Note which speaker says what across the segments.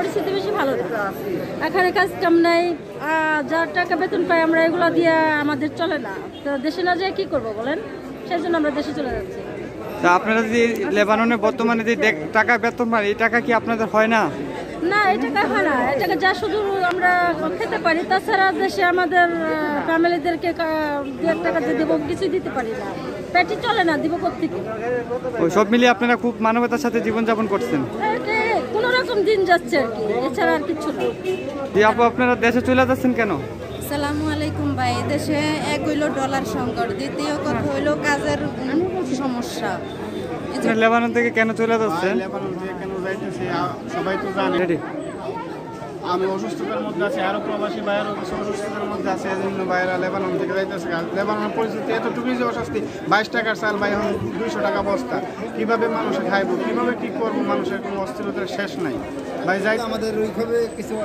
Speaker 1: পরিস্থিতি বেশি ভালো না। এখানে কাজ কাম নাই, যার টাকা বেতন পাই আমরা এগুলো দিয়ে আমাদের চলে না। তো দেশে না যেয়ে কী করবো বলেন, সেই জন্য আমরা দেশে চলে যাচ্ছি।
Speaker 2: তা আপনারা যে লেবাননে বর্তমানে যে টাকা বেতন পান, এই টাকা কি আপনাদের হয় না?
Speaker 1: না, এই টাকা হয় না। এই টাকা যা শুধু আমরা খেতে পারি, তাছাড়া দেশে আমাদের ফ্যামিলিদেরকে 2-1 টাকা দিয়ে দেবো, কিছু দিতে পারি না, পেটে চলে না, দিব কোত্থেকে?
Speaker 2: ওই সব মিলিয়ে আপনারা খুব মানবতার সাথে জীবনযাপন করছেন।
Speaker 1: কোনো রকম দিন যাচ্ছে আর কি, এছাড়া আর কিছু না।
Speaker 2: আপু আপনারা দেশে চলে যাচ্ছেন কেন?
Speaker 3: আসসালামু আলাইকুম ভাই। দেশে এক হইলো ডলার সংকট, দ্বিতীয় কথা হইলো কাজের সমস্যা।
Speaker 2: লেবানন থেকে কেন চলে যাচ্ছেন?
Speaker 4: লেবানন থেকে কেন যাইতেছি সবাই তো জানে। আমি অসুস্থতার মধ্যে আছি, আরো প্রবাসী ভাইয়েরও কিছু অসুস্থতার মধ্যে আছে, এই জন্য ভাইয়েরা লেবানন থেকে যাইতেছে। লেবাননের পরিস্থিতি এতটুকুই যে অস্বস্তি, 22 টাকার চাল ভাই এখন 200 টাকা বস্তা। কিভাবে মানুষে খাইবো, কিভাবে কি করবো, মানুষের কোনো অস্থিরতার শেষ নাই ভাই। যাই আমাদের ওইভাবে কিছু।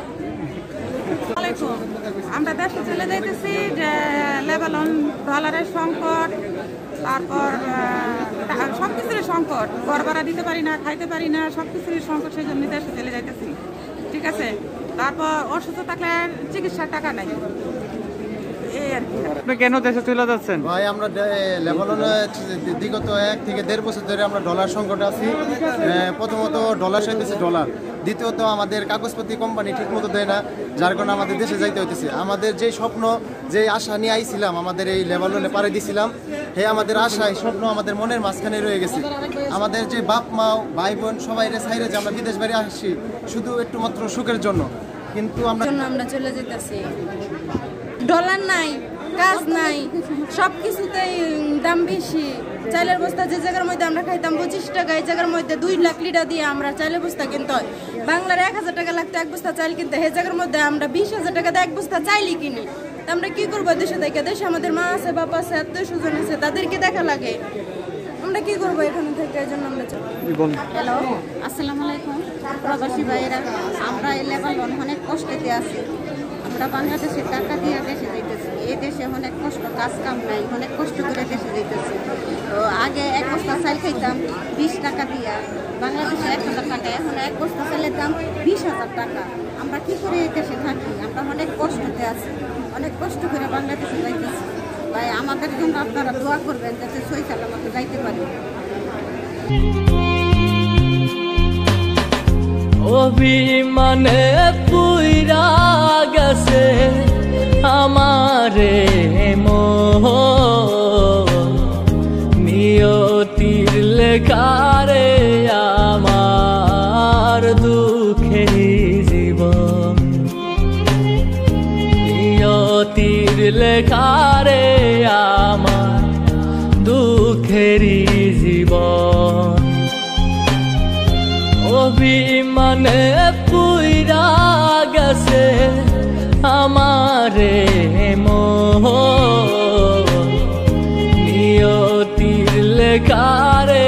Speaker 5: আমরা দেশে চলে যাইতেছি যে লেবানন ডলারের সংকট, তারপর সব কিছুরই সংকট, ঘর ভাড়া দিতে পারি না, খাইতে পারি না, সব কিছুরই সংকট, সেই জন্য দেশে চলে যাইতেছি। ঠিক আছে, তারপর অসুস্থ থাকলে চিকিৎসার টাকা নাই, এই আর কি।
Speaker 2: আপনি কেন দেশে চলে যাচ্ছেন?
Speaker 4: ভাই আমরা লেবাননে বিগত 1 থেকে 1.5 বছর ধরে আমরা ডলার সংকটে আছি। প্রথমত ডলার চাইতেছি ডলার, দ্বিতীয়ত আমাদের কাগজপত্র কোম্পানি ঠিক মতো দেয় না, যার কারণে আমাদের দেশে যাইতে হইতেছে। আমাদের যে স্বপ্ন, যে আশা নিয়ে আইছিলাম, আমাদের এই লেবাননে পাড়ি দিয়েছিলাম, হে আমাদের আশা, এই স্বপ্ন আমাদের মনের মাঝখানে রয়ে গেছে। আমাদের যে বাপ মা ভাই বোন সবাই চাইরে যে আমরা বিদেশ বাড়ি আসছি শুধু একটু মাত্র সুখের জন্য, কিন্তু আমরা
Speaker 3: চলে যেতেছি। ডলার নাই, কাজ নাই, সব কিছুতেই দাম বেশি। চাইলের বস্তা যে জায়গার মধ্যে আমরা খাইতাম 25 টাকা, এই জায়গার মধ্যে 2 লাখ লিটার দিয়ে আমরা চাইলের বস্তা কিনতে হয়। বাংলার 1000 টাকা লাগতো 1 বস্তা চাইল কিনতে, এই জায়গার মধ্যে আমরা 20,000 টাকা দিয়ে 1 বস্তা চাইলই কিনি। আমরা কি করবো দেশে থেকে? দেশে আমাদের মা আছে, বাবা আছে, আত্মীয় স্বজন আছে, তাদেরকে দেখা লাগে। আমরা কি করবো এখানে থেকে? এই জন্য আমরা
Speaker 6: হ্যালো, আসসালামু আলাইকুম প্রবাসী ভাইয়েরা। আমরা এই লেবানন অনেক কষ্টেতে আছি। আমরা বাংলাদেশের টাকা দিয়ে দেশে যাইতেছি। এই দেশে অনেক কষ্ট, কাজ কাম নাই, অনেক কষ্ট করে দেশে যাইতেছি। তো আগে 1 বস্তা চাল খাইতাম 20 টাকা দিয়া, বাংলাদেশে 1000 টাকা, এখন 1 বস্তা চালের দাম 20,000 টাকা। আমরা কি করে এই দেশে থাকি? আমরা অনেক কষ্টতে আছি, অনেক কষ্ট করে বাংলাদেশে যাইতেছি। ভাই আমাদের জন্য আপনারা দোয়া করবেন যাতে সই সালামতে যাইতে পারি।
Speaker 7: অভিমানে পুইরা গেছে আমারে নিয়তির লেখারে আমার দুঃখের জীবন, নিয়তির লেখারে আমার দুঃখের জীবন। অভিমানে পুইরা গেছে আমারে নিয়তির লেখারে